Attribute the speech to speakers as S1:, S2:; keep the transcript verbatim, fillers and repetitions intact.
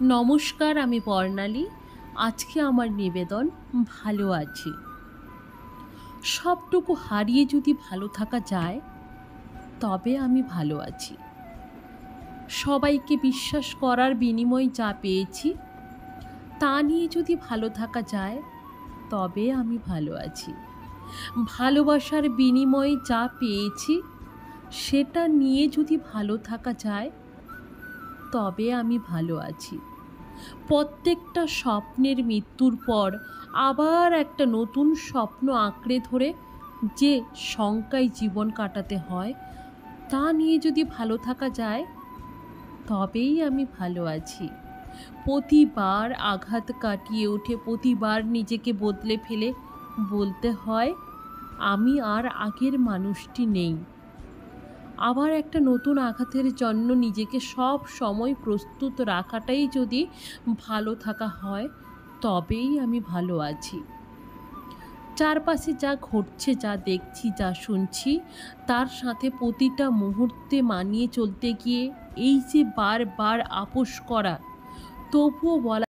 S1: নমস্কার, আমি বর্ণালী। আজকে আমার নিবেদন ভালো আছি। সবটুকু হারিয়ে যদি ভালো থাকা যায়, তবে আমি ভালো আছি। সবাইকে বিশ্বাস করার বিনিময়ে যা পেয়েছি, তা নিয়ে যদি ভালো থাকা যায়, তবে আমি ভালো আছি। ভালোবাসার বিনিময়ে যা পেয়েছি, সেটা নিয়ে যদি ভালো থাকা যায়, তবে আমি ভালো আছি। প্রত্যেকটা স্বপ্নের মৃত্যুর পর আবার একটা নতুন স্বপ্ন আঁকড়ে ধরে যে শঙ্কায় জীবন কাটাতে হয়, তা নিয়ে যদি ভালো থাকা যায়, তবেই আমি ভালো আছি। প্রতিবার আঘাত কাটিয়ে উঠে প্রতিবার নিজেকে বদলে ফেলে বলতে হয়, আমি আর আগের মানুষটি নেই। আবার একটা নতুন আঘাতের জন্য নিজেকে সব সময় প্রস্তুত রাখাটাই যদি ভালো থাকা হয়, তবেই আমি ভালো আছি। চারপাশে যা ঘটছে, যা দেখছি, যা শুনছি, তার সাথে প্রতিটা মুহূর্তে মানিয়ে চলতে গিয়ে এই যে বারবার আপোস করা, তবুও বলা